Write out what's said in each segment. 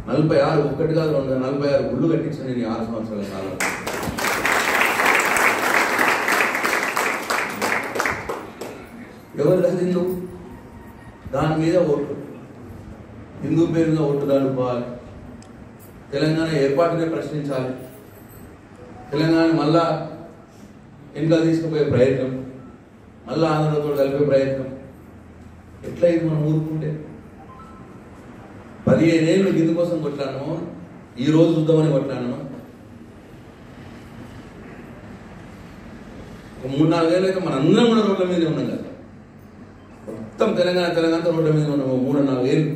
46 ఒక్కటి కాదు 46 గుళ్ళు కట్టించాను నేను 6 సంవత్సరాల కాలం. ఎవరు కాదు హిందూ, దాని మీద ఓటు, హిందూ పేరు మీద ఓటు నడుపుకోవాలి, తెలంగాణ ఏర్పాటునే ప్రశ్నించాలి, తెలంగాణ మళ్ళా వెనుక తీసుకుపోయే ప్రయత్నం, మళ్ళా ఆంధ్రతో కలిపే ప్రయత్నం. ఎట్లా ఇది మనం ఊరుకుంటే 15 ఏళ్ళు ఇందుకోసం కొట్లాను, ఈ రోజు చూద్దామని కొట్లాను. 3-4 ఏళ్ళు అయితే మనందరం కూడా రోడ్ల మీద ఉన్నాం కదా, మొత్తం తెలంగాణతో రోడ్ల మీద ఉన్నాము 3-4 ఏళ్ళు.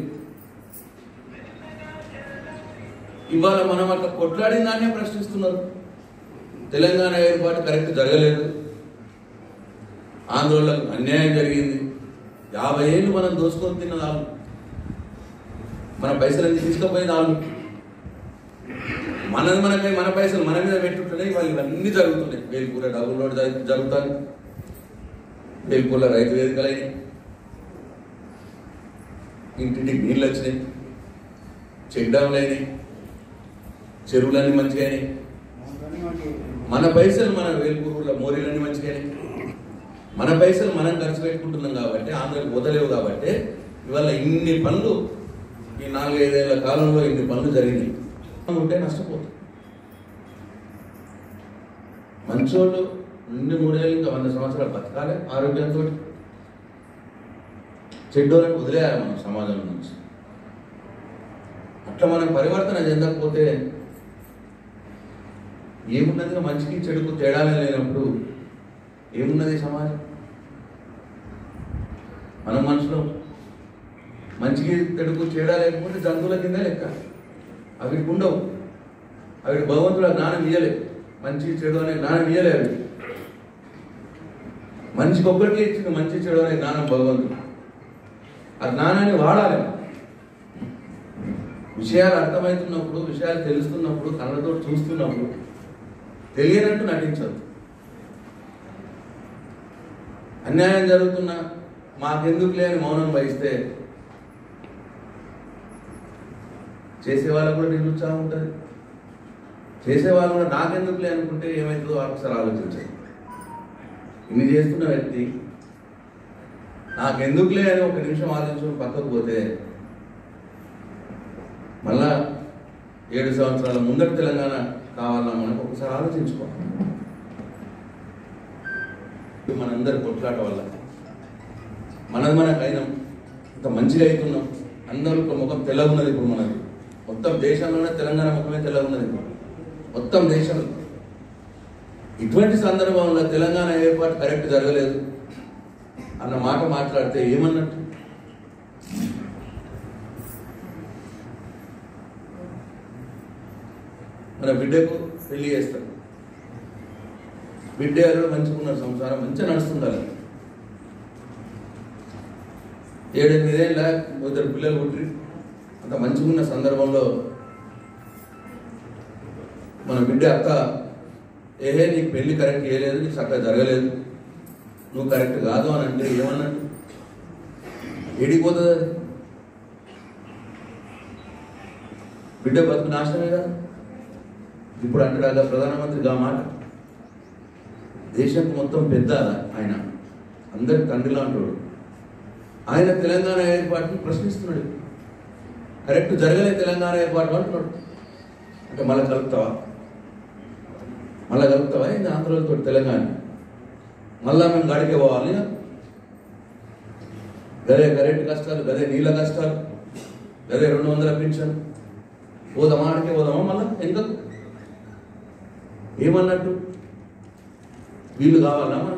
ఇవాళ మనం అట్లా కొట్లాడిన దాన్నే ప్రశ్నిస్తున్నారు. తెలంగాణ ఏర్పాటు కరెక్ట్ జరగలేదు, ఆందోళనకు అన్యాయం జరిగింది, 50 ఏళ్ళు మనం దోసుకొని తిన్న వాళ్ళు, మన పైసలన్నీ తీసుకుపోయిన వాళ్ళు, మన పైసలు మన మీద పెట్టుకుంటున్నాయి. వాళ్ళు ఇవన్నీ జరుగుతున్నాయి. వేల్పూర డబుల్ రోడ్ జరుగుతాయి, వేల్పూర్లో రైతు వేదికలు అయినాయి, ఇంటింటికి నీళ్ళు వచ్చినాయి, చెక్ డ్యామ్లు అయినాయి, చెరువులన్నీ మంచిగా అయినాయి. మన పైసలు మన వేల్పూరులో మోరీలన్నీ మంచిగా అయినాయి. మన పైసలు మనం ఖర్చు పెట్టుకుంటున్నాం కాబట్టి, ఆంధ్రకి వదలేవు కాబట్టి ఇవాళ ఇన్ని పనులు ఈ 4-5 ఏళ్ల కాలంలో ఇన్ని పనులు జరిగినాయి. ఉంటే నష్టపోతుంది. మంచోళ్ళు 2-3 ఏళ్ళు ఇంకా 100 సంవత్సరాలు బతకాలి ఆరోగ్యంతో. చెడ్డోళ్ళని వదిలేయాలి మనం సమాజం నుంచి. అట్లా మనం పరివర్తన చెందకపోతే ఏమున్నది? మంచికి చెడుకు తేడాలే లేనప్పుడు ఏమున్నది సమాజం? మన మనుషులు మంచికి చెడుకు తేడా లేకపోతే జంతువుల కింద లెక్క. అవిటికి ఉండవు. అవిటి భగవంతుడు జ్ఞానం ఇయ్యలే, మంచి చెడు అనే జ్ఞానం ఇయ్యలే. అవి మనిషికి ఒక్కడికే ఇచ్చింది మంచి చెడు అనే జ్ఞానం భగవంతుడు. ఆ జ్ఞానాన్ని వాడాలి. విషయాలు అర్థమవుతున్నప్పుడు, విషయాలు తెలుస్తున్నప్పుడు, కళ్ళతో చూస్తున్నప్పుడు తెలియనట్టు నటించదు. అన్యాయం జరుగుతున్నా మాకెందుకు లేని మౌనం వహిస్తే చేసేవాళ్ళకు కూడా నిరుత్సాహం ఉంటుంది. చేసేవాళ్ళు కూడా నాకెందుకులే అనుకుంటే ఏమవుతుందో ఒకసారి ఆలోచించాలి. ఇన్ని చేస్తున్న వ్యక్తి నాకెందుకులే అని 1 నిమిషం ఆలోచించుకుని పక్కకు పోతే మళ్ళా 7 సంవత్సరాల ముందటి తెలంగాణ కావాలన్నా మనకు ఒకసారి ఆలోచించుకోవాలి. మనందరి కొట్లాట వల్ల మనది మనకైనాం, ఇంత మంచిగా అవుతున్నాం. అందరూ ముఖం తెల్లగున్నది. ఇప్పుడు మనది మొత్తం దేశంలోనే తెలంగాణ ముఖమే తెల్లగున్నది. ఇప్పుడు మొత్తం దేశంలో ఇటువంటి సందర్భంలో తెలంగాణ ఏర్పాటు కరెక్ట్ జరగలేదు అన్న మాట మాట్లాడితే ఏమన్నట్టు? మన బిడ్డకు పెళ్లి చేస్తారు, బిడ్డ ఎవరు మంచిగా ఉన్నారు, సంసారం మంచిగా నడుస్తుండాలి. 7-8 ఏళ్ళ 2 పిల్లలు పుట్టి అంత మంచిగా ఉన్న సందర్భంలో మన బిడ్డ అక్క నీకు పెళ్లి కరెక్ట్ చేయలేదు, నీకు చక్కగా జరగలేదు, నువ్వు కరెక్ట్ కాదు అని అంటే ఏమన్నట్టు? ఏడిపోతుంది అది? బిడ్డ బతుకు నాశనమే కాదు. ఇప్పుడు అంటాడు ప్రధానమంత్రిగా మాట. దేశం మొత్తం పెద్ద ఆయన, అందరి తండ్రిలా అంటాడు. ఆయన తెలంగాణ ఏర్పాటును ప్రశ్నిస్తున్నాడు. కరెక్ట్ జరగలేదు తెలంగాణ ఏర్పాటు అంటున్నాడు. అంటే మళ్ళీ కలుపుతావా ఇది ఆంధ్రతో తెలంగాణ? మళ్ళా మేము గాడికే పోవాలి. గదే కరెంట్ కష్టాలు, గదే నీళ్ళ కష్టాలు, గదే 200 పెన్షన్, పోదామా ఆడికే పోదామా మళ్ళా? ఎందుకు? ఏమన్నట్టు? వీళ్ళు కావాలా మనకు?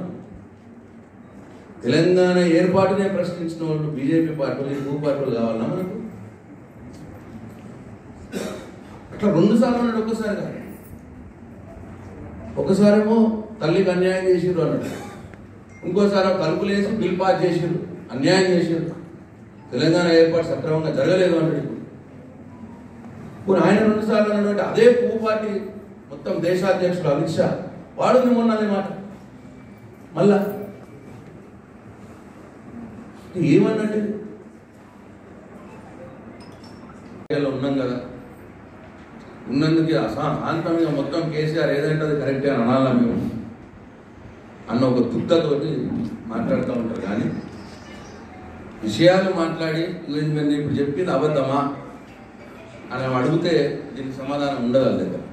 తెలంగాణ ఏర్పాటునే ప్రశ్నించిన వాళ్ళు బీజేపీ పార్టీలు, ఈ 2 పార్టీలు కావాలా మనకు? అట్లా 2 సార్లు అన్నాడు, ఒక్కసారి కాదు. ఒకసారేమో తల్లికి అన్యాయం చేసిర్రు అన్నాడు, ఇంకోసారి తలుపులు వేసి బిల్ పాస్ చేసిర్రు, అన్యాయం చేసిర్రు, తెలంగాణ ఏర్పాటు సక్రమంగా జరగలేదు అన్నాడు. ఇప్పుడు ఆయన 2 సార్లు అన్నటువంటి అదే పువ్వు పార్టీ మొత్తం దేశాధ్యక్షుడు అమిత్ షా వాడు మొన్న అనే మాట మళ్ళా ఏమన్నట్టు? ఉన్నాం కదా, ఉన్నందుకు శాంతంగా మొత్తం కేసీఆర్ ఏదంటే అది కరెక్టే అని అనాలా మేము అన్న ఒక దుఃఖతోటి మాట్లాడుతూ ఉంటారు. కానీ విషయాలు మాట్లాడి మేము ఇప్పుడు చెప్పింది అబద్ధమా అని అడిగితే దీనికి సమాధానం ఉండదు వాళ్ళ దగ్గర.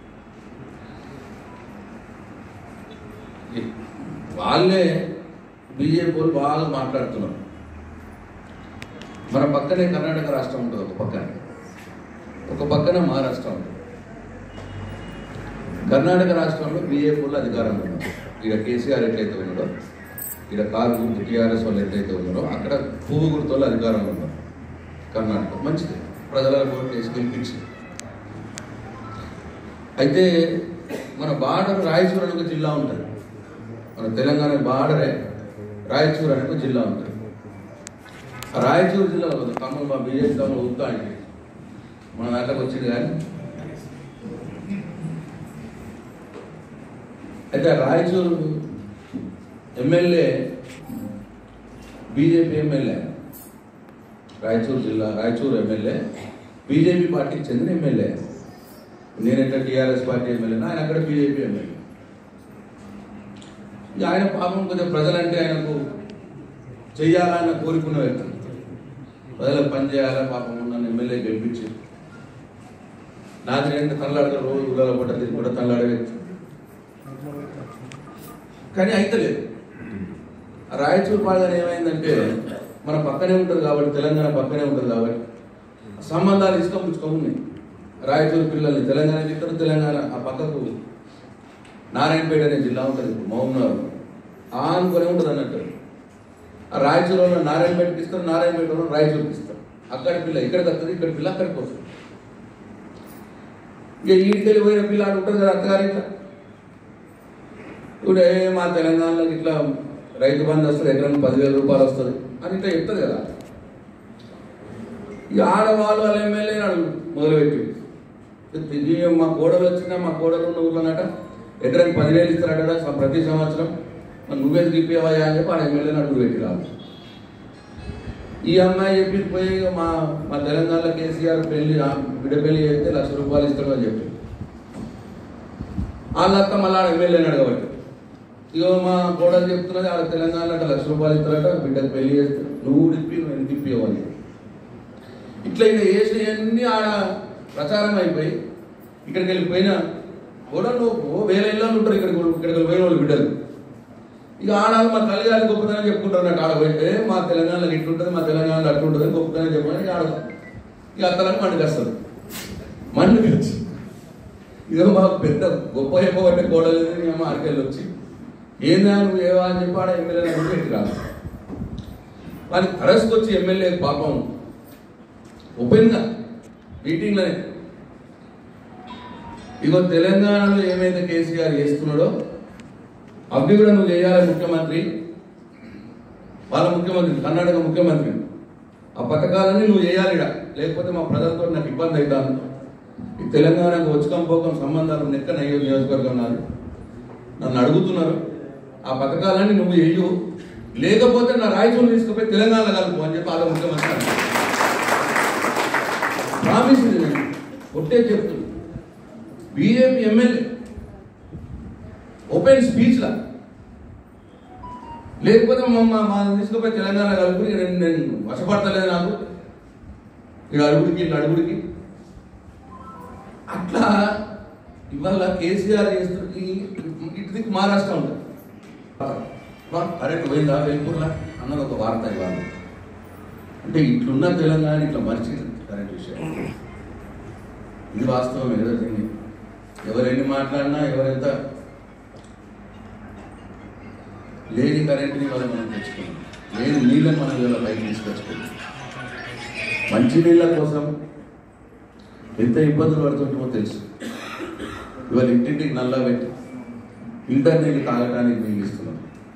వాళ్ళే బీజేపీ వాళ్ళు బాగా మాట్లాడుతున్నారు. మన పక్కనే కర్ణాటక రాష్ట్రం ఉంటుంది, ఒక పక్కన మహారాష్ట్ర ఉంటుంది. కర్ణాటక రాష్ట్రంలో బీజేపీ వాళ్ళు అధికారంలో ఉన్నారు. ఇక కేసీఆర్ ఎట్లయితే ఉన్నాడో, ఇక్కడ కారు గుర్తు టీఆర్ఎస్ వాళ్ళు ఎట్లయితే ఉన్నారో అక్కడ పువ్వు గుర్తు వాళ్ళు అధికారంలో ఉన్నారు. కర్ణాటక మంచిది, ప్రజల ఓటు వేసి గెలిపించి. అయితే మన బార్డర్ రాయచూర్ అనే ఒక జిల్లా ఉంటుంది. మన తెలంగాణ బార్డరే రాయచూర్ అనే ఒక జిల్లా ఉంటుంది. ఆ రాయచూరు జిల్లాలో తమ్ముడు మా బీజేపీ తమ్ముడు ఉత్తా అంటే మన దాంట్లోకి వచ్చింది. కానీ అయితే Raichur MLA BJP MLA, Raichur MLA BJP పార్టీకి చెందిన ఎమ్మెల్యే. నేనెట్లా టీఆర్ఎస్ పార్టీ ఎమ్మెల్యేనా, ఆయన అక్కడ బీజేపీ ఎమ్మెల్యే. ఆయన పాపం కొద్దిగా ప్రజలంటే ఆయనకు చెయ్యాలన్న కోరుకున్న వ్యక్తి, ప్రజలకు పని చేయాలా పాపం నన్ను ఎమ్మెల్యే గెలిపించి నాకు రెండు తనలాడతారు, రోజు గుళ్ళ పట్ట తిరిగి కూడా తనలాడే వ్యక్తి. కానీ అయితే లేదు. రాయచూరు పాలన ఏమైందంటే మన పక్కనే ఉంటుంది కాబట్టి, తెలంగాణ పక్కనే ఉంటుంది కాబట్టి సంబంధాలు ఇష్టం పుచ్చుకోమున్నాయి. రాయచూరు పిల్లల్ని తెలంగాణకి ఇస్తారు, తెలంగాణ ఆ పక్కకు నారాయణపేట అనే జిల్లా ఉంటుంది, మహబూబ్నగర్ అనుకునే ఉంటుంది అన్నట్టు. ఆ రాయచూరులో నారాయణపేటకి ఇస్తారు, నారాయణపేటలో రాయచూరుకి ఇస్తారు. అక్కడ పిల్ల ఇక్కడికి వస్తుంది, ఇక్కడ పిల్ల అక్కడికి వస్తుంది. ఇక ఈడికెళ్ళి పోయిన పిల్ల అక్కడ ఉంటుంది కదా అత్తగారి ఇట్లా. ఇప్పుడు మా తెలంగాణలోకి ఇట్లా రైతు బంధు వస్తుంది, ఎకరానికి 10,000 రూపాయలు వస్తుంది అని ఇట్లా చెప్తుంది కదా. ఇక ఆడవాళ్ళు వాళ్ళ ఎమ్మెల్యే అడుగు మొదలుపెట్టి మా కోడలు వచ్చిందా, మా కోడలు ఉన్న ఊర్లోనట ఎకరానికి 10,000 ఇస్తారట ప్రతి సంవత్సరం, మరి నువ్వెందుకు ఇప్పేవా అని చెప్పి ఆ ఎమ్మెల్యేని అడుగు పెట్టి రాదు. ఈ అమ్మాయి చెప్పి పోయి మా తెలంగాణలో కేసీఆర్ బిడ్డ పెళ్లి చేస్తే 1,00,000 రూపాయలు ఇస్తాడు అని చెప్పి వాళ్ళక్క మళ్ళీ ఆడ ఎమ్మెల్యేని అడగబట్టి, ఇక మా కోడలు చెప్తున్నది ఆడ తెలంగాణలో 1,00,000 రూపాయలు ఇస్తారట బిడ్డకు పెళ్లి చేస్తే, నువ్వు తిప్పి నువ్వు ఎందుకు ఇప్పేవని. ఇట్లా ఇక వేసినవన్నీ ఆడ ప్రచారం అయిపోయి ఇక్కడికి వెళ్ళిపోయిన కోడలు వేరే ఇళ్ళు ఉంటారు, ఇక్కడికి పోయిన వాళ్ళు బిడ్డలు. ఇక ఆడాలి మా తల్లిగారి గొప్పతనం చెప్పుకుంటారు అన్నట్టు. ఆడబోయితే మా తెలంగాణలో ఇట్లుంటుంది, మా తెలంగాణలో అట్లుంటుంది గొప్పతనం చెప్పని ఆడ ఇక అత్తలకు మండుకు వస్తుంది. మండుకు వచ్చి ఇదో మాకు పెద్ద గొప్ప చెప్పబట్టే కోడలు మేము ఆడికెళ్ళి వచ్చి ఏందా నువ్వు ఏవా అని చెప్పి ఆడ ఎమ్మెల్యే పెట్టి రాదు. వారికి అరెస్ట్కి ఎమ్మెల్యే పాపం ఓపెన్గా మీటింగ్లోనే ఇగో తెలంగాణలో ఏమైతే కేసీఆర్ చేస్తున్నాడో అవి కూడా నువ్వు చేయాలి ముఖ్యమంత్రి, వాళ్ళ ముఖ్యమంత్రి కర్ణాటక ముఖ్యమంత్రి. ఆ పథకాలన్నీ నువ్వు చేయాలి ఇడ, లేకపోతే మా ప్రజలతో నాకు ఇబ్బంది అవుతాను. ఈ తెలంగాణకు వచ్చకం పోకం సంబంధాలు నెక్కన అయ్యో నియోజకవర్గం ఉన్నారు, నన్ను అడుగుతున్నారు. ఆ పథకాలన్నీ నువ్వు చెయ్యు, లేకపోతే నా రాయచూరు తీసుకుపోయి తెలంగాణ కలుపు అని చెప్పి వాళ్ళ ముఖ్యమంత్రి ప్రామిస్ ఇది. నేను ఒట్టే చెప్తున్నా, బీజేపీ ఎమ్మెల్యే ఓపెన్ స్పీచ్లా, లేకపోతే మా తీసుకుపోయి తెలంగాణ కలుపు నేను వశపడతలేదు నాకు ఇక్కడ అడుగుడికి అట్లా. ఇవాళ కేసీఆర్ చేస్తుంది, ఇటుదికి మహారాష్ట్ర ఉంటుంది. కరెక్ట్ పోయిందా వెల్పూర్లా అన్నది ఒక వార్త ఇవాళ. అంటే ఇట్లున్న తెలంగాణ ఇట్లా మర్చి కరెంట్ విషయం ఇది వాస్తవం. ఏదో దీన్ని ఎవరెన్ని మాట్లాడినా ఎవరెంత లేని కరెంట్ని వాళ్ళు మనం తెచ్చుకున్నాం, లేని నీళ్ళని మనం ఇవాళ పైకి తీసుకొచ్చుకున్నాం. మంచి నీళ్ళ కోసం ఎంత ఇబ్బందులు పడుతుంటామో తెలుసు. ఇవాళ ఇంటింటికి నల్లా పెట్టి ఫిల్టర్ నీళ్ళు తాగడానికి నీళ్ళు ఇస్తున్నాం.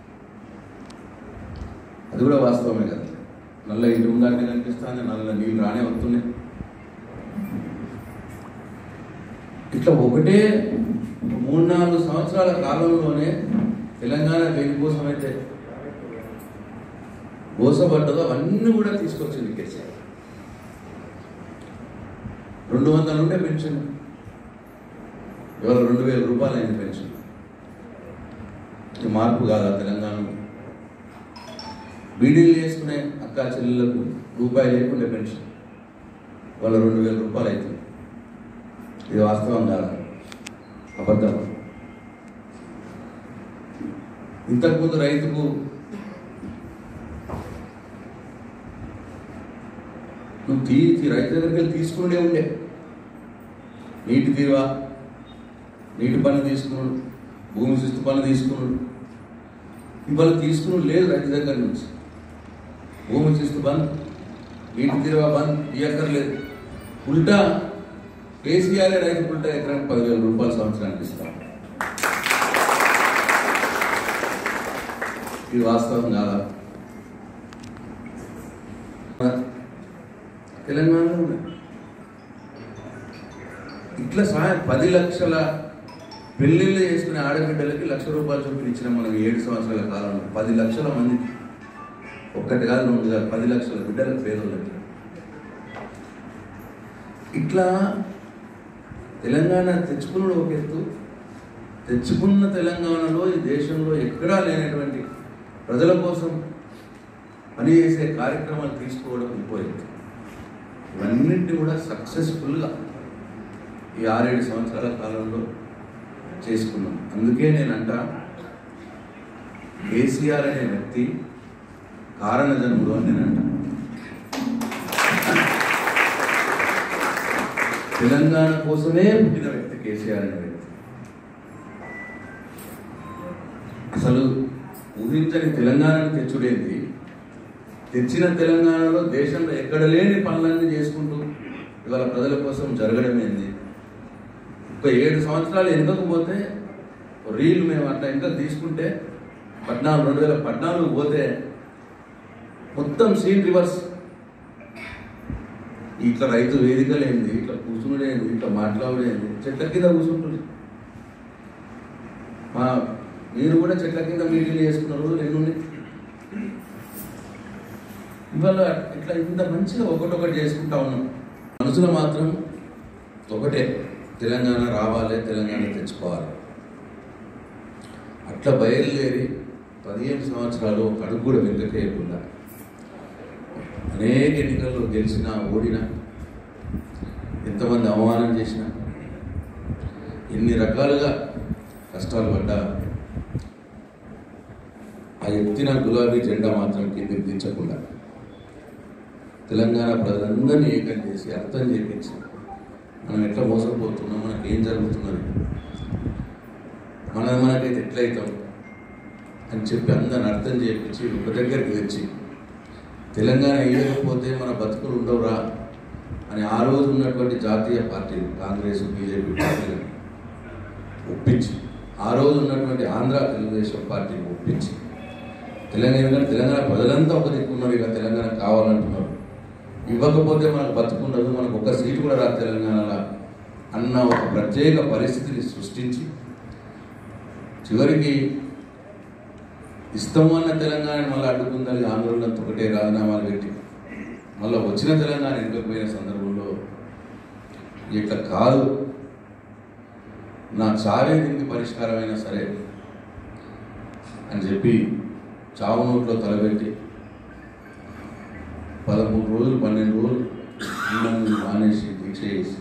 అది కూడా వాస్తవమే కదా. నల్ల ఇంటి ముందాన్ని కనిపిస్తానే నల్ల నీళ్ళు రానే వస్తున్నాయి. ఇట్లా ఒకటే 3-4 సంవత్సరాల కాలంలోనే తెలంగాణ దేనికోసమైతే మోసపడ్డదో అవన్నీ కూడా తీసుకొచ్చింది కేసీఆర్. 200 ఉండే పెన్షన్ ఇవాళ 2000 రూపాయలు అయింది పెన్షన్. ఇది మార్పు కాదా తెలంగాణలో? బీడీలు చేసుకునే అక్కా చెల్లెళ్లకు రూపాయి లేకుండా పెన్షన్ వాళ్ళ 2000 రూపాయలు అవుతుంది. ఇది వాస్తవం కాదా? అబద్ధం. ఇంతకుముందు రైతుకు నువ్వు రైతు దగ్గరికి వెళ్ళి తీసుకుంటే ఉండే నీటి తీరువా, నీటి పన్ను తీసుకున్నాడు, భూమి శిస్తు పన్ను తీసుకున్నాడు. ఇవాళ తీసుకున్నాడు లేదు రైతు దగ్గర నుంచి. భూమి శిస్తు బంద్, నీటి తీరువా బంద్, ఇవ్వక్కర్లేదు. ఉల్టా కేసీఆర్ రైతు ఉల్టా ఎకరానికి 10,000 రూపాయలు సంవత్సరానికి ఇస్తాం. ఇది వాస్తవం కాదా? తెలంగాణలో ఇట్లా సహాయం 10 లక్షల పెళ్లిళ్ళు చేసుకునే ఆడబిడ్డలకి 1,00,000 రూపాయలు చొప్పున ఇచ్చిన మనం 7 సంవత్సరాల కాలంలో 10 లక్షల మందికి, ఒక్కటి కాదు 2 కాదు 10 లక్షల బిడ్డలకు, పేదోళ్ళకి. ఇట్లా తెలంగాణ తెచ్చుకున్న ఒక ఎత్తు, తెచ్చుకున్న తెలంగాణలో ఈ దేశంలో ఎక్కడా లేనటువంటి ప్రజల కోసం పనిచేసే కార్యక్రమాలు తీసుకోవడం ఇంపోయింది. ఇవన్నింటినీ కూడా సక్సెస్ఫుల్గా ఈ 6-7 సంవత్సరాల కాలంలో చేసుకున్నాం. అందుకే నేనంట కేసీఆర్ అనే వ్యక్తి కారణజన్ముడు అని నేనంట. తెలంగాణ కోసమే పుట్టిన వ్యక్తి కేసీఆర్ అనే వ్యక్తి. అసలు ఊహించని తెలంగాణను తెచ్చుడేంది, తెచ్చిన తెలంగాణలో దేశంలో ఎక్కడ లేని పనులన్నీ చేసుకుంటూ ఇవాళ ప్రజల కోసం జరగడమేంది. ఒక 7 సంవత్సరాలు వెనుకకు పోతే రీల్ మేము అట్లా ఇంకా తీసుకుంటే 2014 పోతే మొత్తం సీన్ రివర్స్. ఇట్లా రైతు వేదికలేంది, ఇట్లా కూర్చునేది, ఇట్లా మాట్లాడేది, చెట్ల కింద కూర్చుంటుంది. మీరు కూడా చెట్ల కింద మీటింగ్లు చేసుకున్నారు ఎన్నుండి. ఇవాళ ఇట్లా ఇంత మంచిగా ఒకటొకటి చేసుకుంటా ఉన్నాం. మనసులో మాత్రం ఒకటే, తెలంగాణ రావాలి, తెలంగాణ తెచ్చుకోవాలి. అట్లా బయలుదేరి 15 సంవత్సరాలు ఒక అడుగు కూడా వెనుకకేయకుండా అనేక ఎన్నికల్లో గెలిచినా ఓడినా, ఎంతమంది అవమానం చేసినా, ఎన్ని రకాలుగా కష్టాలు పడ్డా ఆ ఎత్తిన గులాబీ జెండా మాత్రం కిందికి దించకుండా తెలంగాణ ప్రజలందరినీ ఏకం చేసి అర్థం చేయించి మనం ఎట్లా మోసపోతున్నాం, మనకి ఏం జరుగుతున్నది, మనకైతే ఎట్లయితాం అని చెప్పి అందరిని అర్థం చేయించి ఒక దగ్గరికి తెచ్చి తెలంగాణ ఇవ్వకపోతే మన బతుకులు ఉండవురా అని ఆ రోజు ఉన్నటువంటి జాతీయ పార్టీలు కాంగ్రెస్, బీజేపీ పార్టీలను ఒప్పించి, ఆ రోజు ఉన్నటువంటి ఆంధ్ర తెలుగుదేశం పార్టీని ఒప్పించి తెలంగాణ ప్రజలంతా ఒక దిక్కున్నారు. ఇక తెలంగాణ కావాలంటున్నారు. ఇవ్వకపోతే మనకు బతుకున్నది, మనకు ఒక్క సీటు కూడా రాదు తెలంగాణలో అన్న ఒక ప్రత్యేక పరిస్థితిని సృష్టించి చివరికి ఇష్టం అన్న తెలంగాణ మళ్ళీ అడ్డుకుందని ఆందోళనతో ఒకటే రాజీనామాలు పెట్టి మళ్ళీ వచ్చిన తెలంగాణ ఎన్నికపోయిన సందర్భంలో ఇట్లా కాదు, నా చావే దీనికి పరిష్కారమైనా సరే అని చెప్పి చావు నోట్లో తలబెట్టి 13 రోజులు 12 రోజులు మానేసి దీక్ష చేసి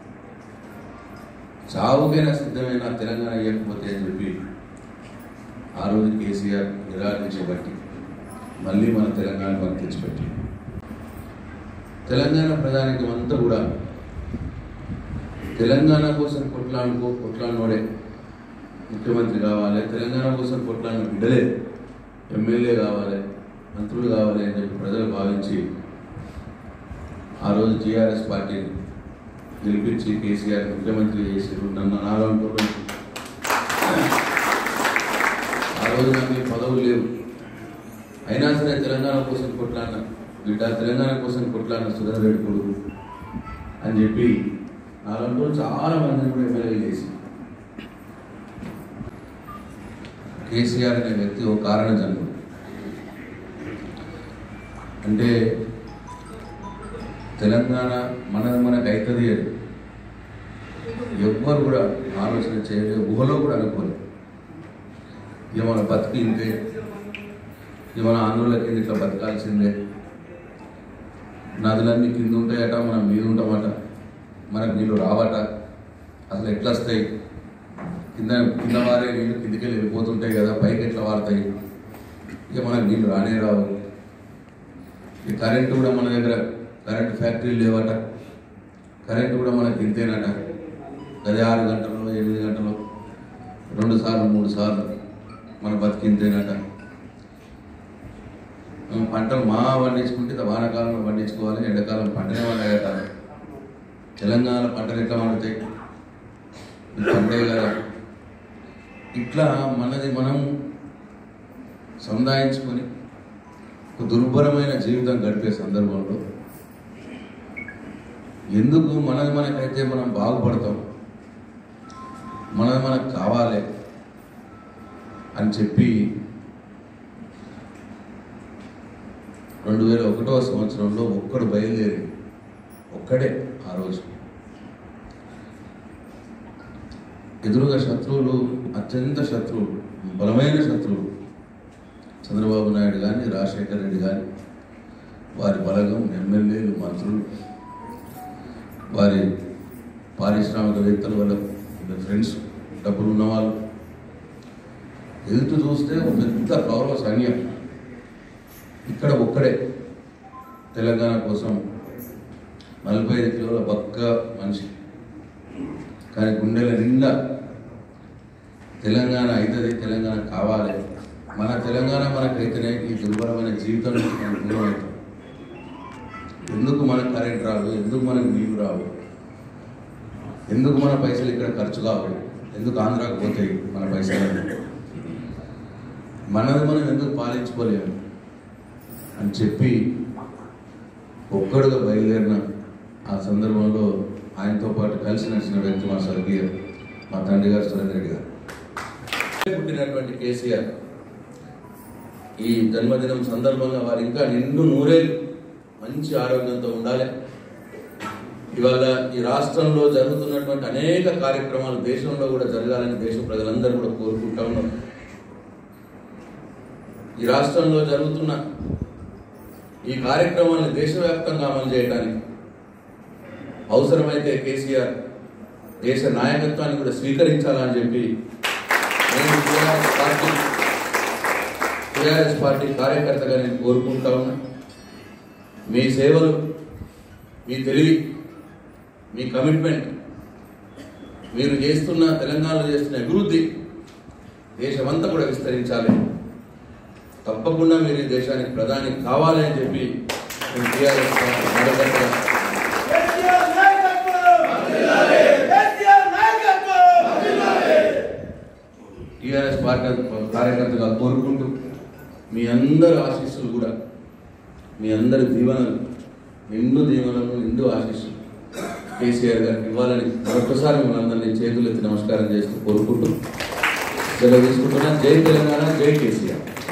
చావుకైనా సిద్ధమైన తెలంగాణ ఇవ్వకపోతే అని చెప్పి ఆ రోజు కేసీఆర్ నిరాకరించబట్టి మళ్ళీ మన తెలంగాణ మనకు తెచ్చిపెట్టి తెలంగాణ ప్రజానికం అంతా కూడా తెలంగాణ కోసం కొట్లాడినోడే ముఖ్యమంత్రి కావాలి, తెలంగాణ కోసం కొట్లాడిన బిడ్డలే ఎమ్మెల్యే కావాలి, మంత్రులు కావాలి అని చెప్పి ప్రజలు భావించి ఆ రోజు టీఆర్ఎస్ పార్టీని గెలిపించి కేసీఆర్ ముఖ్యమంత్రి చేసారు. నన్ను నాలుగు ఆ రోజు నాకు పదవులు లేవు, అయినా సరే తెలంగాణ కోసం కొట్లాడిన బిడ్డ, తెలంగాణ కోసం కొట్లాడిన సురేందర్ రెడ్డి కొడుకు అని చెప్పి 4 రోజులు చాలా మందిని కూడా ఎమ్మెల్యేలు చేసి కేసీఆర్ అనే వ్యక్తి ఒక కారణ జన్ముడు. అంటే తెలంగాణ మనకు అవుతుంది ఎవ్వరు కూడా ఆలోచన చేయలేదు, ఊహలో కూడా అనుకోలేదు. ఇక మన బతికి ఇంతే, ఇక మన ఆందోళన కింద ఇట్లా బతకాల్సిందే, నదులన్నీ కింద ఉంటాయట, మనం మీద ఉంటామట, మనకు నీళ్ళు రావట, అసలు ఎట్లా వస్తాయి, కింద కింద వారే నీళ్ళు కిందికి వెళ్ళిపోతుంటాయి కదా, పైకి ఎట్లా వారుతాయి, ఇక మనకు నీళ్ళు రానే రావు. ఈ కరెంటు కూడా మన దగ్గర కరెంటు ఫ్యాక్టరీలు లేవట, కరెంటు కూడా మనకు ఇంతేనట, అదే 6 గంటలు 8 గంటలు 2 సార్లు 3 సార్లు మన బతికింతేనట. పంటలు మా పండించుకుంటే వానాకాలంలో పండించుకోవాలి, ఎండాకాలం పంటనే పండగట. తెలంగాణ పంటలు ఎట్లా పండుతాయి, పండే కదా. ఇట్లా మనది మనం సముదాయించుకొని ఒక దుర్భరమైన జీవితం గడిపే సందర్భంలో ఎందుకు మనది మనకైతే మనం బాగుపడతాం, మనది మనకు కావాలి అని చెప్పి 2001వ సంవత్సరంలో ఒక్కడు బయలుదేరి, ఒక్కడే ఆ రోజు. ఎదురుగా శత్రువులు, అత్యంత శత్రువులు, బలమైన శత్రువులు, చంద్రబాబు నాయుడు కానీ, రాజశేఖర్ రెడ్డి కానీ, వారి బలగం, ఎమ్మెల్యేలు, మంత్రులు, వారి పారిశ్రామికవేత్తలు, వాళ్ళ ఫ్రెండ్స్, డబ్బులు ఉన్నవాళ్ళు, ఎదుటి చూస్తే ఒక పెద్ద కౌరవ సైన్యం. ఇక్కడ ఒక్కడే తెలంగాణ కోసం 45 కిలోల బక్క మనిషి, కానీ గుండెల నిండా తెలంగాణ అవుతుంది, తెలంగాణ కావాలి, మన తెలంగాణ మనకైతేనే ఈ దుర్భరమైన జీవితం నుంచి మనం దూరం అవుతాం. ఎందుకు మనకు కరెంట్ రాదు, ఎందుకు మనకు నీళ్ళు రావు, ఎందుకు మన పైసలు ఇక్కడ ఖర్చు కావు, ఎందుకు ఆంధ్రాకు పోతాయి మన పైసలు, మనది మనం ఎందుకు పాలించుకోలేము అని చెప్పి ఒక్కడుగా బయలుదేరిన ఆ సందర్భంలో ఆయనతో పాటు కలిసి నడిచిన వ్యక్తి మా స్వర్గీయ మా తండ్రి గారు సురేందర్ రెడ్డి గారు. పుట్టినటువంటి కేసీఆర్ ఈ జన్మదినం సందర్భంగా వారు ఇంకా నిండు నూరేళ్ళు మంచి ఆరోగ్యంతో ఉండాలి. ఇవాళ ఈ రాష్ట్రంలో జరుగుతున్నటువంటి అనేక కార్యక్రమాలు దేశంలో కూడా జరగాలని దేశ ప్రజలందరూ కూడా కోరుకుంటా ఉన్నారు. ఈ రాష్ట్రంలో జరుగుతున్న ఈ కార్యక్రమాలను దేశవ్యాప్తంగా అమలు చేయడానికి అవసరమైతే కేసీఆర్ దేశ నాయకత్వాన్ని కూడా స్వీకరించాలని చెప్పి నేను టీఆర్ఎస్ పార్టీ కార్యకర్తగా నేను కోరుకుంటా ఉన్నా. మీ సేవలు, మీ తెలివి, మీ కమిట్మెంట్, మీరు చేస్తున్న తెలంగాణలో చేస్తున్న అభివృద్ధి దేశమంతా కూడా విస్తరించాలి. తప్పకుండా మీరు ఈ దేశానికి ప్రధాని కావాలి అని చెప్పి నేను టీఆర్ఎస్ పార్టీ కార్యకర్తగా టీఆర్ఎస్ పార్టీ కార్యకర్తగా కోరుకుంటూ మీ అందరి ఆశీస్సులు కూడా, మీ అందరి దీవెనలు, నిండు దీవెనలు, నిండు ఆశీస్సులు కేసీఆర్ గారికి ఇవ్వాలని మరొకసారి మనందరినీ చేతులెత్తి నమస్కారం చేస్తూ కోరుకుంటూ సెలవు తీసుకుంటున్నాను. జై తెలంగాణ, జై కేసీఆర్.